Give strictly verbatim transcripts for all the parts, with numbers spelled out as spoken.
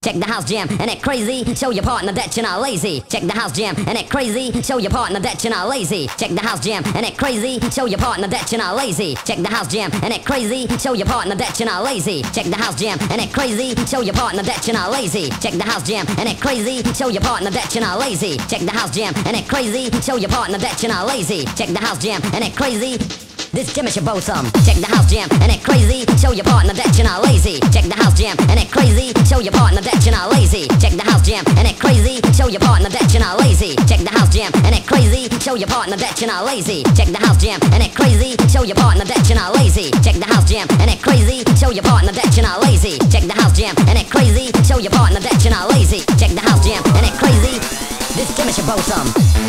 Check the house jam and it crazy. Show your partner that you're not lazy. Check the house jam and it crazy. Show your partner that you're not lazy. Check the house jam and it crazy. Show your partner that you're not lazy. Check the house jam and it crazy. Show your partner that you're not lazy. Check the house jam and it crazy. Show your partner that you're not lazy. Check the house jam and it crazy. Show your partner that you're not lazy. Check the house jam and it crazy. Show your partner that you're not lazy. Check the house jam and it crazy. This jam is your bosom. Check the house jam and it crazy. Show your partner that you're not lazy. Check the house jam and it crazy. Show your partner that you're not lazy. Check the house jam and it crazy. Show your partner that you're not lazy. Check the house jam and it crazy. Show your partner that you're not lazy. Check the house jam and it crazy. Show your partner that you're not lazy. Check the house jam and it crazy. Show your partner that you're not lazy. Check the house jam and it crazy. Show your partner that you're not lazy. Check the house jam and it crazy. This jam is your bosom.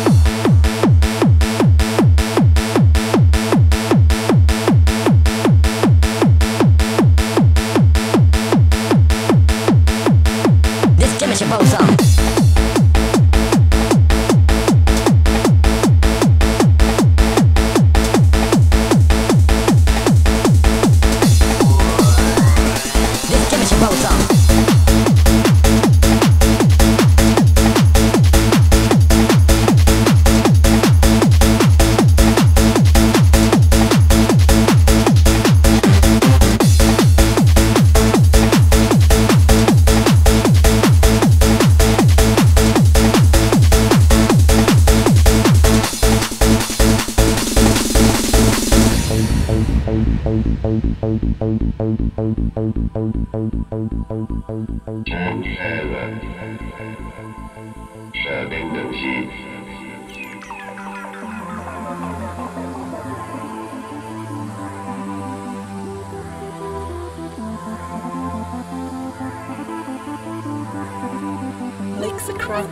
Your bosom. This jam is your bosom. Ten seven， 设定等级。 Lexicrat.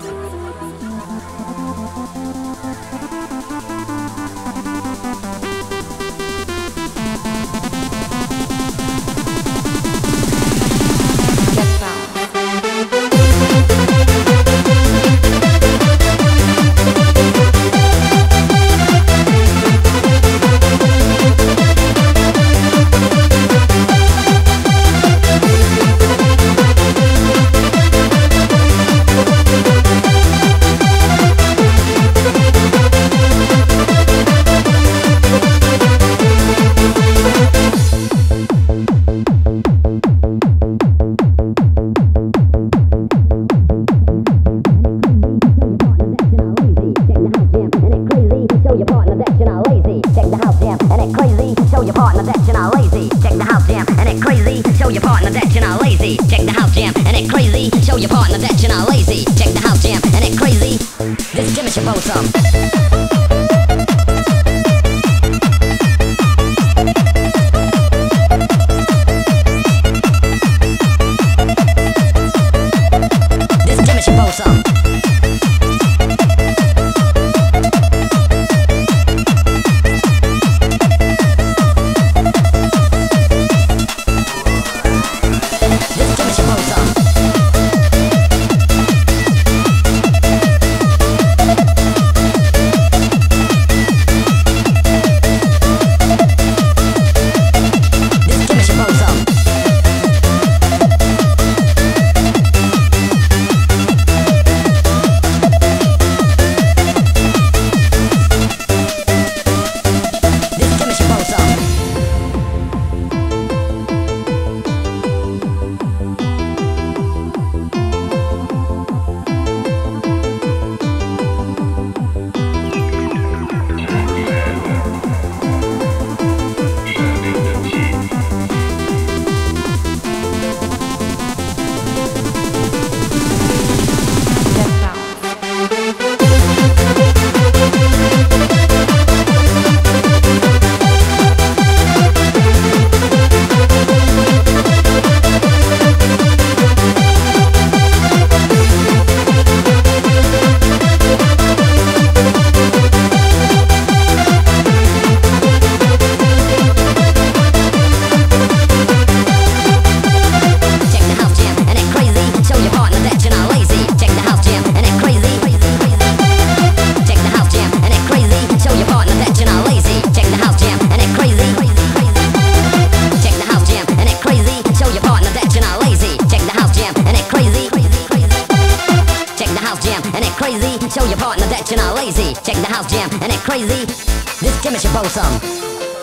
show your partner that you're not lazy. Check the house jam and act crazy. This Jim is your bosom.